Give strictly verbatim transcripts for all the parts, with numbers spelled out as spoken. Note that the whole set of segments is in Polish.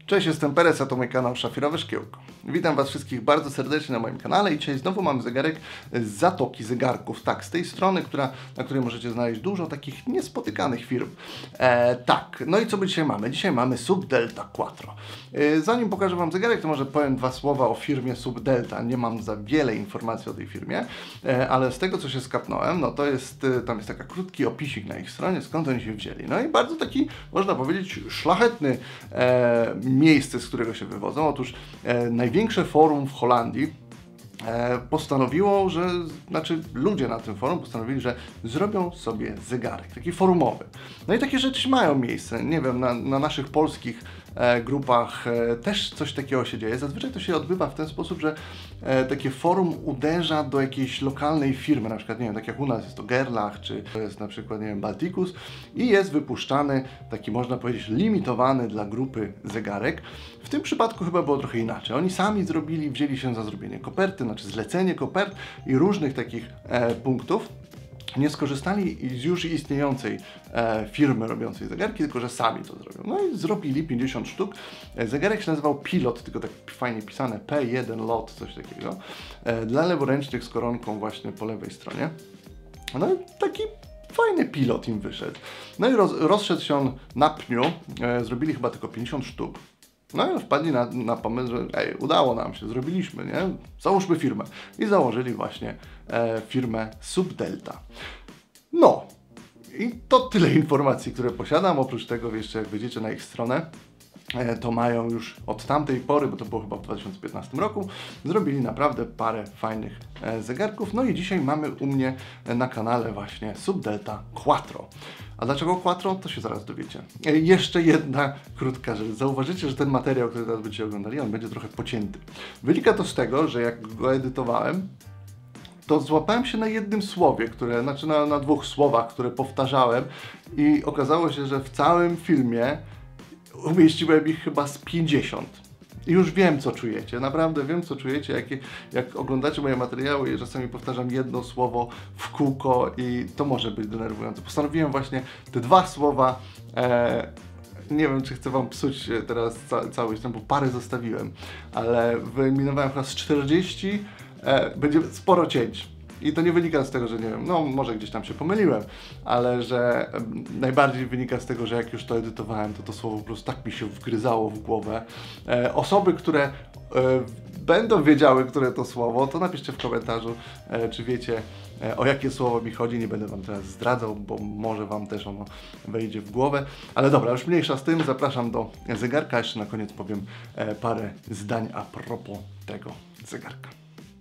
Cześć, jestem Perez, a to mój kanał Szafirowe Szkiełko. Witam Was wszystkich bardzo serdecznie na moim kanale i dzisiaj znowu mamy zegarek z Zatoki Zegarków. Tak, z tej strony, która, na której możecie znaleźć dużo takich niespotykanych firm. E, tak, no i co my dzisiaj mamy? Dzisiaj mamy Subdelta Quattro. E, zanim pokażę Wam zegarek, to może powiem dwa słowa o firmie Subdelta. Nie mam za wiele informacji o tej firmie, e, ale z tego, co się skapnąłem, no to jest, tam jest taki krótki opisik na ich stronie, skąd oni się wzięli. No i bardzo taki, można powiedzieć, szlachetny e, miejsce, z którego się wywodzą. Otóż e, największe forum w Holandii e, postanowiło, że, znaczy ludzie na tym forum postanowili, że zrobią sobie zegarek, taki forumowy. No i takie rzeczy mają miejsce. Nie wiem, na, na naszych polskich e, grupach e, też coś takiego się dzieje. Zazwyczaj to się odbywa w ten sposób, że e, takie forum uderza do jakiejś lokalnej firmy, na przykład, nie wiem, tak jak u nas jest to Gerlach, czy to jest na przykład, nie wiem, Balticus i jest wypuszczany taki, można powiedzieć, limitowany dla grupy zegarek. W tym przypadku chyba było trochę inaczej. Oni sami zrobili, wzięli się za zrobienie koperty, znaczy zlecenie kopert i różnych takich e, punktów. Nie skorzystali z już istniejącej e, firmy robiącej zegarki, tylko że sami to zrobią. No i zrobili pięćdziesiąt sztuk. E, zegarek się nazywał Pilot, tylko tak fajnie pisane, P jeden Lot, coś takiego. E, dla leworęcznych z koronką właśnie po lewej stronie. No i taki fajny pilot im wyszedł. No i roz, rozszedł się on na pniu. E, zrobili chyba tylko pięćdziesiąt sztuk. No i wpadli na, na pomysł, że ej, udało nam się, zrobiliśmy, nie? Załóżmy firmę. I założyli właśnie e, firmę Subdelta. No, i to tyle informacji, które posiadam. Oprócz tego jeszcze, jak wejdziecie na ich stronę, e, to mają już od tamtej pory, bo to było chyba w dwa tysiące piętnastym roku, zrobili naprawdę parę fajnych e, zegarków. No i dzisiaj mamy u mnie na kanale właśnie Subdelta Quattro. A dlaczego Quattro? To się zaraz dowiecie. E, jeszcze jedna krótka rzecz. Zauważycie, że ten materiał, który teraz będziecie oglądali, on będzie trochę pocięty. Wynika to z tego, że jak go edytowałem, to złapałem się na jednym słowie, które, znaczy na, na dwóch słowach, które powtarzałem i okazało się, że w całym filmie umieściłem ich chyba z pięćdziesiąt. I już wiem, co czujecie. Naprawdę wiem, co czujecie, jak, jak oglądacie moje materiały i czasami powtarzam jedno słowo w kółko i to może być denerwujące. Postanowiłem właśnie te dwa słowa, e, nie wiem, czy chcę Wam psuć teraz ca całość, bo parę zostawiłem, ale wyeliminowałem chyba z czterdziestu, e, będzie sporo cięć. I to nie wynika z tego, że nie wiem, no może gdzieś tam się pomyliłem, ale że e, najbardziej wynika z tego, że jak już to edytowałem, to to słowo po prostu tak mi się wgryzało w głowę. E, osoby, które e, będą wiedziały, które to słowo, to napiszcie w komentarzu, e, czy wiecie, e, o jakie słowo mi chodzi. Nie będę Wam teraz zdradzał, bo może Wam też ono wejdzie w głowę. Ale dobra, już mniejsza z tym, zapraszam do zegarka. Jeszcze na koniec powiem e, parę zdań a propos tego zegarka.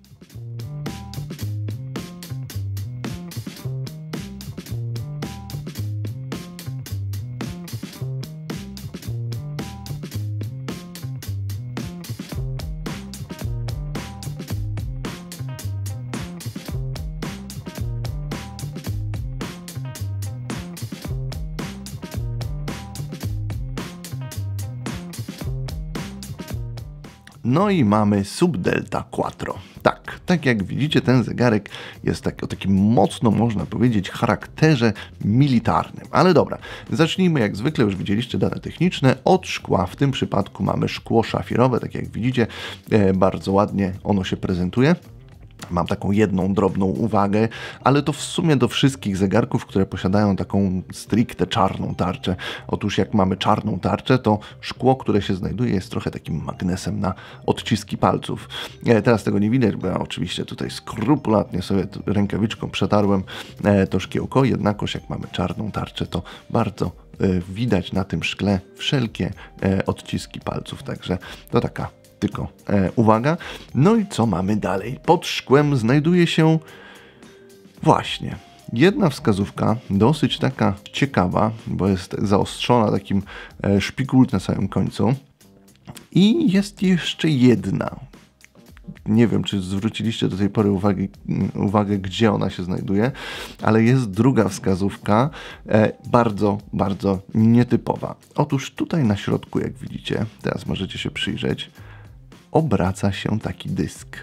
No i mamy Subdelta Quattro. Tak, tak jak widzicie, ten zegarek jest tak, o takim mocno, można powiedzieć, charakterze militarnym. Ale dobra, zacznijmy jak zwykle, już widzieliście dane techniczne, od szkła. W tym przypadku mamy szkło szafirowe, tak jak widzicie, e, bardzo ładnie ono się prezentuje. Mam taką jedną drobną uwagę, ale to w sumie do wszystkich zegarków, które posiadają taką stricte czarną tarczę. Otóż jak mamy czarną tarczę, to szkło, które się znajduje, jest trochę takim magnesem na odciski palców. E, teraz tego nie widać, bo ja oczywiście tutaj skrupulatnie sobie rękawiczką przetarłem e, to szkiełko, jednakoż jak mamy czarną tarczę, to bardzo e, widać na tym szkle wszelkie e, odciski palców, także to taka tylko e, uwaga. No i co mamy dalej? Pod szkłem znajduje się właśnie jedna wskazówka, dosyć taka ciekawa, bo jest zaostrzona takim e, szpikulcem na samym końcu. I jest jeszcze jedna. Nie wiem, czy zwróciliście do tej pory uwagi, uwagę, gdzie ona się znajduje, ale jest druga wskazówka, e, bardzo, bardzo nietypowa. Otóż tutaj na środku, jak widzicie, teraz możecie się przyjrzeć, obraca się taki dysk.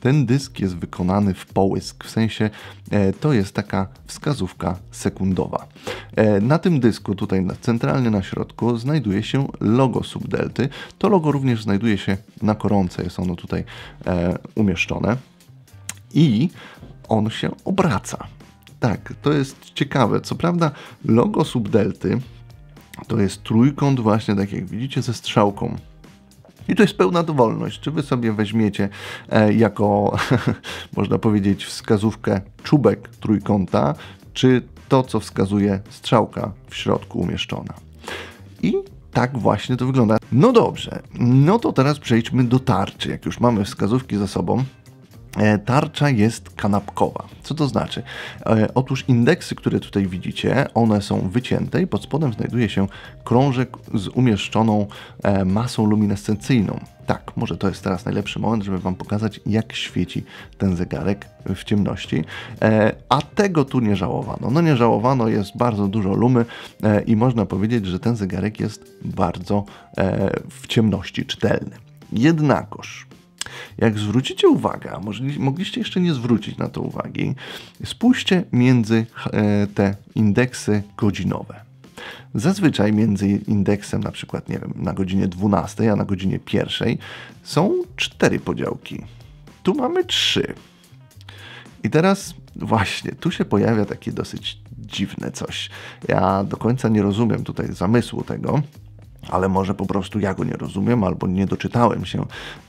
ten dysk jest wykonany w połysk, w sensie e, to jest taka wskazówka sekundowa. E, na tym dysku, tutaj na, centralnie na środku, znajduje się logo Subdelty. To logo również znajduje się na koronce, jest ono tutaj e, umieszczone i on się obraca. Tak, to jest ciekawe. Co prawda logo Subdelty to jest trójkąt właśnie, tak jak widzicie, ze strzałką. I to jest pełna dowolność. Czy wy sobie weźmiecie e, jako, można powiedzieć, wskazówkę czubek trójkąta, czy to, co wskazuje strzałka w środku umieszczona. I tak właśnie to wygląda. No dobrze, no to teraz przejdźmy do tarczy. Jak już mamy wskazówki za sobą, tarcza jest kanapkowa. Co to znaczy? E, otóż indeksy, które tutaj widzicie, one są wycięte i pod spodem znajduje się krążek z umieszczoną e, masą luminescencyjną. Tak, może to jest teraz najlepszy moment, żeby wam pokazać, jak świeci ten zegarek w ciemności. E, a tego tu nie żałowano. No nie żałowano, jest bardzo dużo lumy e, i można powiedzieć, że ten zegarek jest bardzo e, w ciemności czytelny. Jednakoż jak zwrócicie uwagę, a może mogliście jeszcze nie zwrócić na to uwagi, spójrzcie między te indeksy godzinowe. Zazwyczaj między indeksem na przykład, nie wiem, na godzinie dwunastej, a na godzinie pierwszej są cztery podziałki. Tu mamy trzy. I teraz właśnie, tu się pojawia takie dosyć dziwne coś. Ja do końca nie rozumiem tutaj zamysłu tego, ale może po prostu ja go nie rozumiem, albo nie doczytałem się.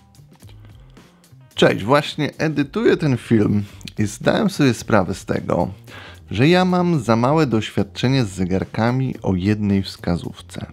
Cześć, właśnie edytuję ten film i zdałem sobie sprawę z tego, że ja mam za małe doświadczenie z zegarkami o jednej wskazówce.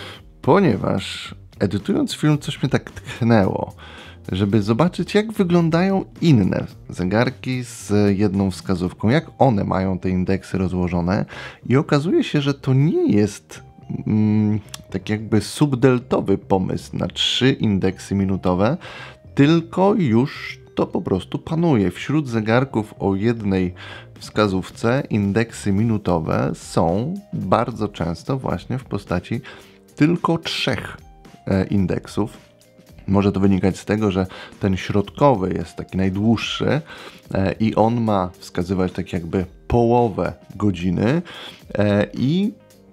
Ponieważ edytując film coś mnie tak tchnęło, żeby zobaczyć, jak wyglądają inne zegarki z jedną wskazówką, jak one mają te indeksy rozłożone i okazuje się, że to nie jest mm, tak jakby subdeltowy pomysł na trzy indeksy minutowe, tylko już to po prostu panuje. Wśród zegarków o jednej wskazówce indeksy minutowe są bardzo często właśnie w postaci tylko trzech e, indeksów. Może to wynikać z tego, że ten środkowy jest taki najdłuższy e, i on ma wskazywać tak jakby połowę godziny e, i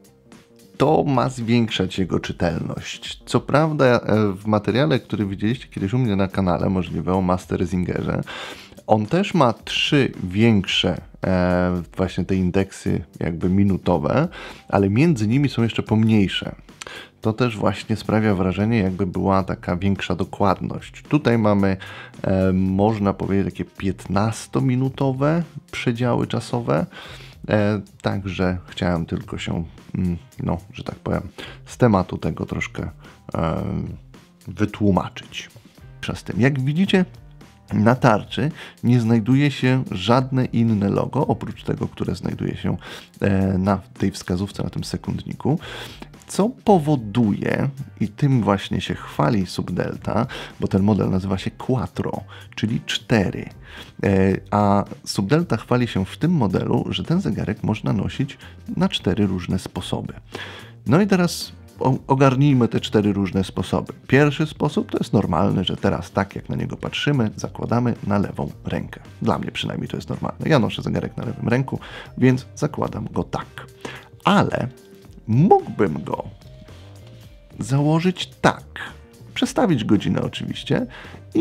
to ma zwiększać jego czytelność. Co prawda w materiale, który widzieliście kiedyś u mnie na kanale, możliwe o Master Zingerze, on też ma trzy większe e, właśnie te indeksy jakby minutowe, ale między nimi są jeszcze pomniejsze. To też właśnie sprawia wrażenie, jakby była taka większa dokładność. Tutaj mamy, e, można powiedzieć, takie piętnastominutowe przedziały czasowe. E, także chciałem tylko się, mm, no, że tak powiem, z tematu tego troszkę e, wytłumaczyć. Przez tym, jak widzicie, na tarczy nie znajduje się żadne inne logo, oprócz tego, które znajduje się e, na tej wskazówce, na tym sekundniku, co powoduje, i tym właśnie się chwali Subdelta, bo ten model nazywa się Quattro, czyli cztery. E, a Subdelta chwali się w tym modelu, że ten zegarek można nosić na cztery różne sposoby. No i teraz ogarnijmy te cztery różne sposoby. Pierwszy sposób to jest normalny, że teraz tak jak na niego patrzymy, zakładamy na lewą rękę. Dla mnie przynajmniej to jest normalne. Ja noszę zegarek na lewym ręku, więc zakładam go tak. Ale mógłbym go założyć tak. Przestawić godzinę oczywiście i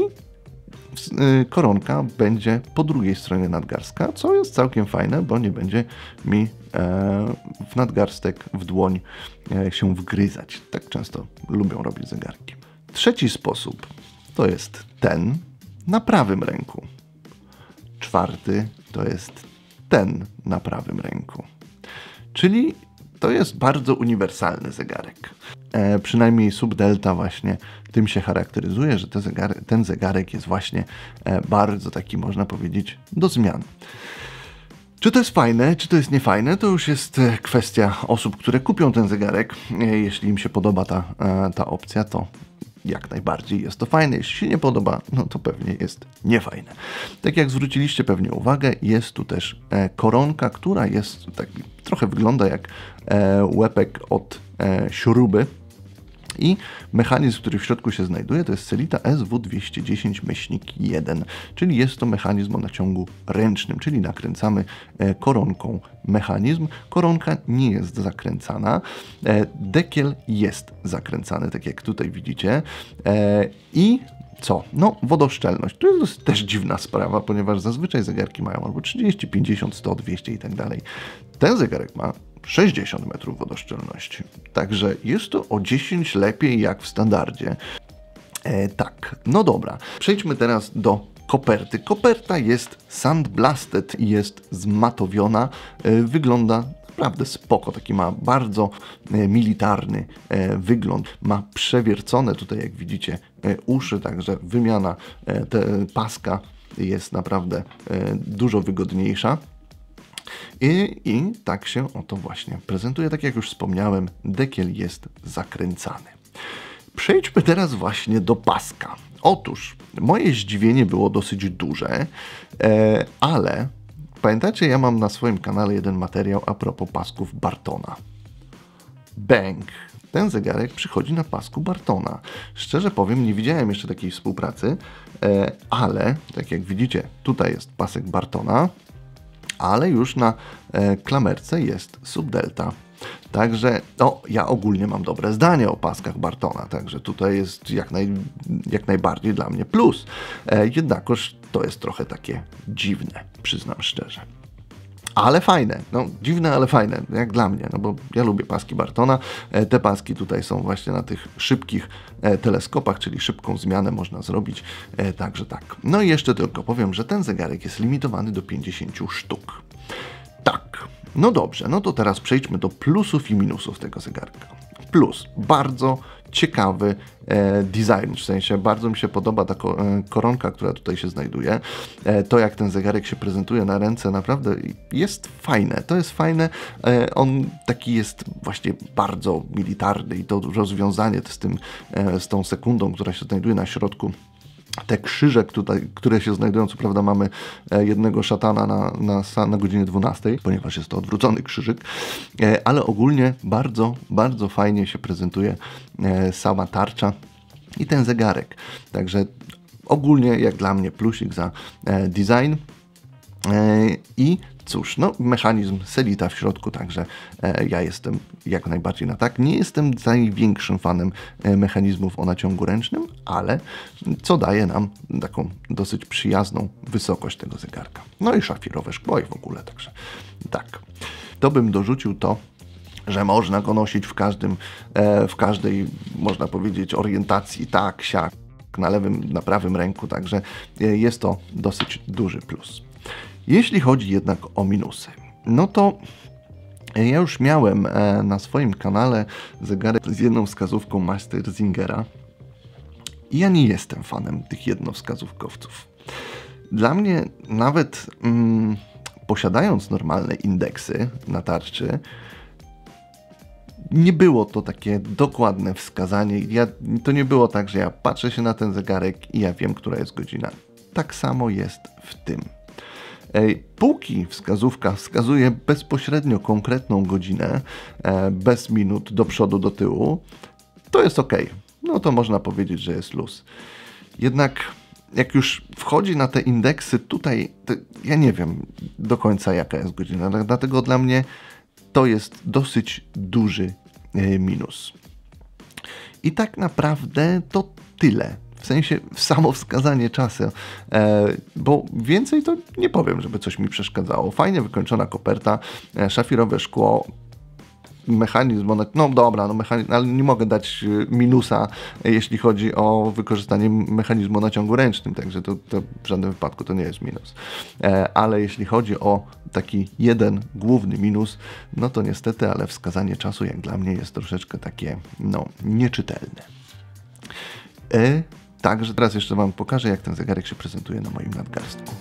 koronka będzie po drugiej stronie nadgarstka, co jest całkiem fajne, bo nie będzie mi w nadgarstek, w dłoń się wgryzać. Tak często lubią robić zegarki. Trzeci sposób to jest ten na prawym ręku. Czwarty to jest ten na prawym ręku. Czyli to jest bardzo uniwersalny zegarek. E, przynajmniej Subdelta właśnie tym się charakteryzuje, że te zegary, ten zegarek jest właśnie e, bardzo taki, można powiedzieć, do zmian. Czy to jest fajne, czy to jest niefajne, to już jest kwestia osób, które kupią ten zegarek. E, jeśli im się podoba ta, e, ta opcja, to jak najbardziej jest to fajne. Jeśli się nie podoba, no to pewnie jest niefajne. Tak jak zwróciliście pewnie uwagę, jest tu też e, koronka, która jest taki, trochę wygląda jak e, łepek od e, śruby. I mechanizm, który w środku się znajduje, to jest Selita S W dwieście dziesięć jeden, czyli jest to mechanizm o naciągu ręcznym, czyli nakręcamy koronką mechanizm. Koronka nie jest zakręcana, dekiel jest zakręcany, tak jak tutaj widzicie. I co? No, wodoszczelność. To jest też dziwna sprawa, ponieważ zazwyczaj zegarki mają albo trzydzieści, pięćdziesiąt, sto, dwieście i tak dalej. Ten zegarek ma sześćdziesiąt metrów wodoszczelności. Także jest to o dziesięć lepiej jak w standardzie. E, tak, no dobra. Przejdźmy teraz do koperty. Koperta jest sandblasted i jest zmatowiona. E, wygląda naprawdę spoko. Taki ma bardzo e, militarny e, wygląd. Ma przewiercone tutaj, jak widzicie, e, uszy, także wymiana e, te, paska jest naprawdę e, dużo wygodniejsza. I, I tak się oto właśnie prezentuje. Tak jak już wspomniałem, dekiel jest zakręcany. Przejdźmy teraz właśnie do paska. Otóż moje zdziwienie było dosyć duże, e, ale pamiętacie, ja mam na swoim kanale jeden materiał a propos pasków Bartona. Bang! Ten zegarek przychodzi na pasku Bartona. Szczerze powiem, nie widziałem jeszcze takiej współpracy, e, ale tak jak widzicie, tutaj jest pasek Bartona, ale już na e, klamerce jest Subdelta. Także no, ja ogólnie mam dobre zdanie o paskach Bartona, także tutaj jest jak, naj, jak najbardziej dla mnie plus. E, jednakoż to jest trochę takie dziwne, przyznam szczerze. Ale fajne, no dziwne, ale fajne, jak dla mnie, no bo ja lubię paski Bartona. E, te paski tutaj są właśnie na tych szybkich e, teleskopach, czyli szybką zmianę można zrobić, e, także tak. No i jeszcze tylko powiem, że ten zegarek jest limitowany do pięćdziesięciu sztuk. Tak, no dobrze, no to teraz przejdźmy do plusów i minusów tego zegarka. Plus, bardzo ciekawy e, design, w sensie bardzo mi się podoba ta ko e, koronka, która tutaj się znajduje. E, to jak ten zegarek się prezentuje na ręce, naprawdę jest fajne. To jest fajne, e, on taki jest właśnie bardzo militarny i to rozwiązanie z, tym, e, z tą sekundą, która się znajduje na środku. Te krzyże, tutaj, które się znajdują, co prawda mamy jednego szatana na, na, na godzinie dwunastej, ponieważ jest to odwrócony krzyżyk, ale ogólnie bardzo, bardzo fajnie się prezentuje sama tarcza i ten zegarek. Także ogólnie, jak dla mnie, plusik za design. I cóż, no mechanizm Selita w środku, także e, ja jestem jak najbardziej na tak. Nie jestem największym fanem e, mechanizmów o naciągu ręcznym, ale co daje nam taką dosyć przyjazną wysokość tego zegarka. No i szafirowe szkło i w ogóle, także tak. To bym dorzucił to, że można go nosić w każdym, e, w każdej, można powiedzieć, orientacji, tak, siak, na lewym, na prawym ręku, także e, jest to dosyć duży plus. Jeśli chodzi jednak o minusy, no to ja już miałem na swoim kanale zegarek z jedną wskazówką Mastersingera i ja nie jestem fanem tych jednowskazówkowców. Dla mnie nawet mm, posiadając normalne indeksy na tarczy, nie było to takie dokładne wskazanie. Ja, to nie było tak, że ja patrzę się na ten zegarek i ja wiem, która jest godzina. Tak samo jest w tym. Póki wskazówka wskazuje bezpośrednio konkretną godzinę, bez minut do przodu, do tyłu, to jest ok. No to można powiedzieć, że jest luz. Jednak jak już wchodzi na te indeksy tutaj, to ja nie wiem do końca jaka jest godzina, dlatego dla mnie to jest dosyć duży minus. I tak naprawdę to tyle. W sensie samo wskazanie czasu, e, bo więcej to nie powiem, żeby coś mi przeszkadzało. Fajnie wykończona koperta, e, szafirowe szkło, mechanizm, one, no dobra, no mechanizm, ale nie mogę dać minusa, e, jeśli chodzi o wykorzystanie mechanizmu o naciągu ręcznym, także to, to w żadnym wypadku to nie jest minus. E, ale jeśli chodzi o taki jeden główny minus, no to niestety, ale wskazanie czasu jak dla mnie jest troszeczkę takie, no, nieczytelne. E, Także teraz jeszcze Wam pokażę, jak ten zegarek się prezentuje na moim nadgarstku.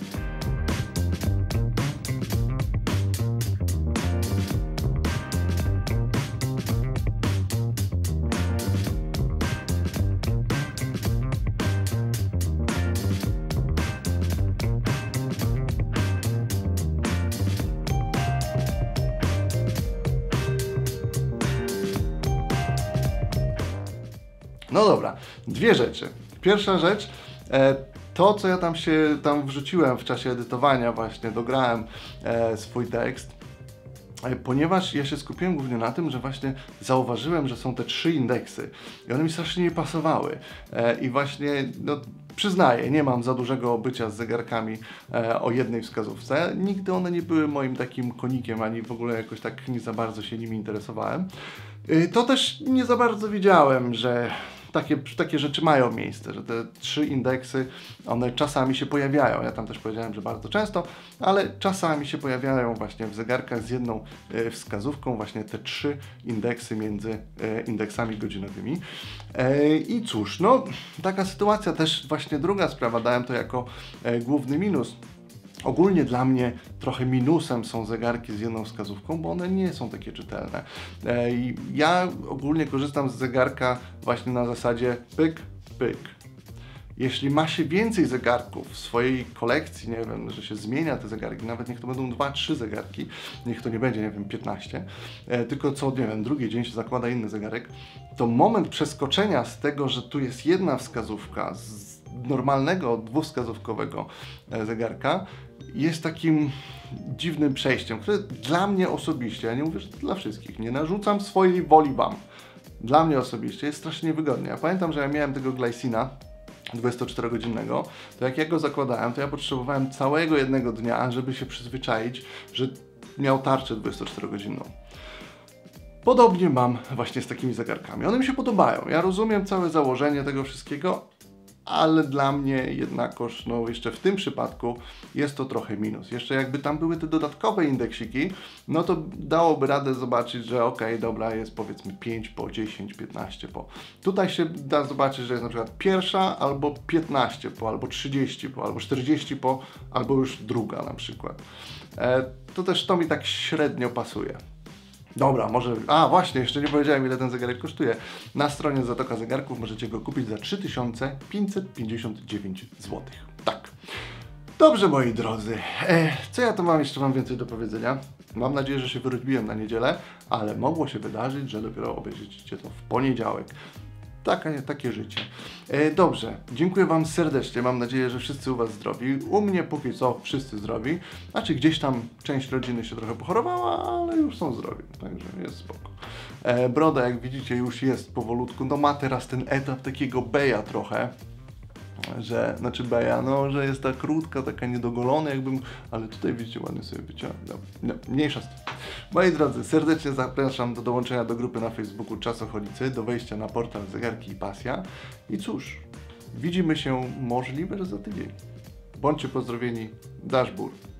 No dobra, dwie rzeczy. Pierwsza rzecz, e, to co ja tam się tam wrzuciłem w czasie edytowania właśnie, dograłem e, swój tekst, e, ponieważ ja się skupiłem głównie na tym, że właśnie zauważyłem, że są te trzy indeksy i one mi strasznie nie pasowały e, i właśnie, no przyznaję, nie mam za dużego bycia z zegarkami e, o jednej wskazówce, nigdy one nie były moim takim konikiem, ani w ogóle jakoś tak nie za bardzo się nimi interesowałem. E, to też nie za bardzo wiedziałem, że Takie, takie rzeczy mają miejsce, że te trzy indeksy, one czasami się pojawiają. Ja tam też powiedziałem, że bardzo często, ale czasami się pojawiają właśnie w zegarkach z jedną e, wskazówką, właśnie te trzy indeksy między e, indeksami godzinowymi. E, I cóż, no taka sytuacja. Też właśnie druga sprawa, dałem to jako e, główny minus. Ogólnie dla mnie trochę minusem są zegarki z jedną wskazówką, bo one nie są takie czytelne. I ja ogólnie korzystam z zegarka właśnie na zasadzie pyk, pyk. Jeśli ma się więcej zegarków w swojej kolekcji, nie wiem, że się zmienia te zegarki, nawet niech to będą dwa, trzy zegarki, niech to nie będzie, nie wiem, piętnaście, tylko co, nie wiem, drugi dzień się zakłada inny zegarek, to moment przeskoczenia z tego, że tu jest jedna wskazówka z normalnego dwuwskazówkowego zegarka, jest takim dziwnym przejściem, które dla mnie osobiście, ja nie mówię, że to dla wszystkich, nie narzucam swojej woli wam, dla mnie osobiście jest strasznie niewygodnie. Ja pamiętam, że ja miałem tego Glycina dwudziestoczterogodzinnego, to jak ja go zakładałem, to ja potrzebowałem całego jednego dnia, żeby się przyzwyczaić, że miał tarczę dwudziestoczterogodzinną. Podobnie mam właśnie z takimi zegarkami. One mi się podobają. Ja rozumiem całe założenie tego wszystkiego, ale dla mnie jednakoż, no jeszcze w tym przypadku jest to trochę minus. Jeszcze jakby tam były te dodatkowe indeksiki, no to dałoby radę zobaczyć, że ok, dobra, jest powiedzmy pięć po, dziesięć, piętnaście po. Tutaj się da zobaczyć, że jest na przykład pierwsza, albo piętnaście po, albo trzydzieści po, albo czterdzieści po, albo już druga na przykład. E, to też to mi tak średnio pasuje. Dobra, może... A, właśnie, jeszcze nie powiedziałem, ile ten zegarek kosztuje. Na stronie Zatoka Zegarków możecie go kupić za trzy tysiące pięćset pięćdziesiąt dziewięć złotych. Tak. Dobrze, moi drodzy. E, co ja tu mam jeszcze wam więcej do powiedzenia? Mam nadzieję, że się wyrobiłem na niedzielę, ale mogło się wydarzyć, że dopiero obejrzycie to w poniedziałek. Takie, takie życie. E, dobrze, dziękuję wam serdecznie, mam nadzieję, że wszyscy u was zdrowi. U mnie póki co wszyscy zdrowi. Znaczy gdzieś tam część rodziny się trochę pochorowała, ale już są zdrowi, także jest spoko. E, broda, jak widzicie, już jest powolutku, no ma teraz ten etap takiego beja trochę. Że, znaczy beja, no, że jest ta krótka, taka niedogolona jakbym, ale tutaj widzicie, ładnie sobie wyciągnął. No, no, mniejsza z tym. Moi drodzy, serdecznie zapraszam do dołączenia do grupy na Facebooku Czasocholicy, do wejścia na portal Zegarki i Pasja. I cóż, widzimy się możliwe, że za tydzień. Bądźcie pozdrowieni, Dashboard.